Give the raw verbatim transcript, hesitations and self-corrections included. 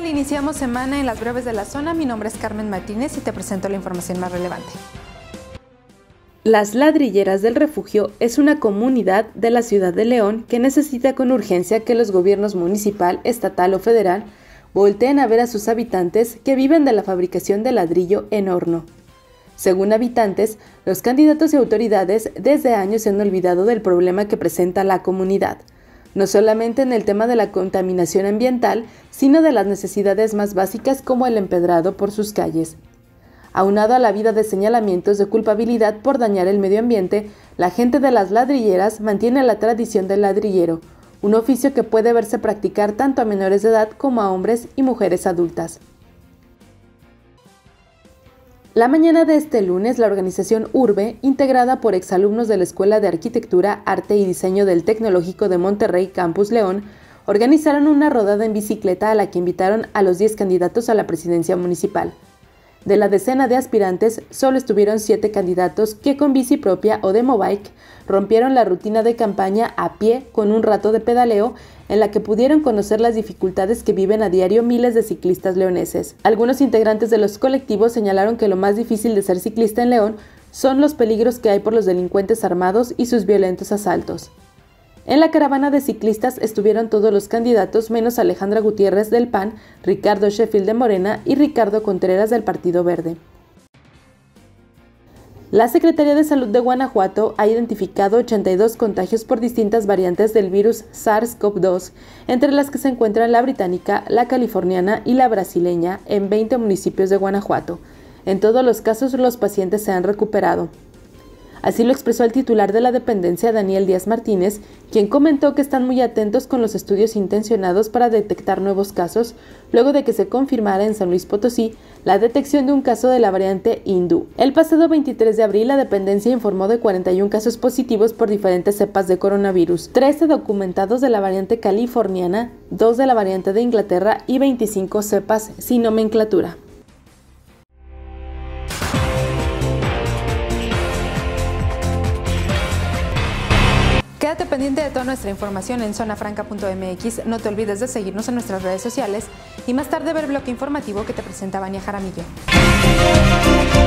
tal? Iniciamos semana en las breves de la zona. Mi nombre es Carmen Martínez y te presento la información más relevante. Las Ladrilleras del Refugio es una comunidad de la ciudad de León que necesita con urgencia que los gobiernos municipal, estatal o federal volteen a ver a sus habitantes que viven de la fabricación de ladrillo en horno. Según habitantes, los candidatos y autoridades desde años se han olvidado del problema que presenta la comunidad, no solamente en el tema de la contaminación ambiental, sino de las necesidades más básicas como el empedrado por sus calles. Aunado a la vida de señalamientos de culpabilidad por dañar el medio ambiente, la gente de las ladrilleras mantiene la tradición del ladrillero, un oficio que puede verse practicar tanto a menores de edad como a hombres y mujeres adultas. La mañana de este lunes, la organización Urbe, integrada por exalumnos de la Escuela de Arquitectura, Arte y Diseño del Tecnológico de Monterrey, Campus León, organizaron una rodada en bicicleta a la que invitaron a los diez candidatos a la presidencia municipal. De la decena de aspirantes, solo estuvieron siete candidatos que con bici propia o demobike rompieron la rutina de campaña a pie con un rato de pedaleo en la que pudieron conocer las dificultades que viven a diario miles de ciclistas leoneses. Algunos integrantes de los colectivos señalaron que lo más difícil de ser ciclista en León son los peligros que hay por los delincuentes armados y sus violentos asaltos. En la caravana de ciclistas estuvieron todos los candidatos menos Alejandra Gutiérrez del P A N, Ricardo Sheffield de Morena y Ricardo Contreras del Partido Verde. La Secretaría de Salud de Guanajuato ha identificado ochenta y dos contagios por distintas variantes del virus SARS CoV dos, entre las que se encuentran la británica, la californiana y la brasileña, en veinte municipios de Guanajuato. En todos los casos, los pacientes se han recuperado. Así lo expresó el titular de la dependencia, Daniel Díaz Martínez, quien comentó que están muy atentos con los estudios intencionados para detectar nuevos casos, luego de que se confirmara en San Luis Potosí la detección de un caso de la variante hindú. El pasado veintitrés de abril, la dependencia informó de cuarenta y un casos positivos por diferentes cepas de coronavirus, trece documentados de la variante californiana, dos de la variante de Inglaterra y veinticinco cepas sin nomenclatura. Quédate pendiente de toda nuestra información en zona franca punto m x, no te olvides de seguirnos en nuestras redes sociales y más tarde ver el bloque informativo que te presenta Vania Jaramillo.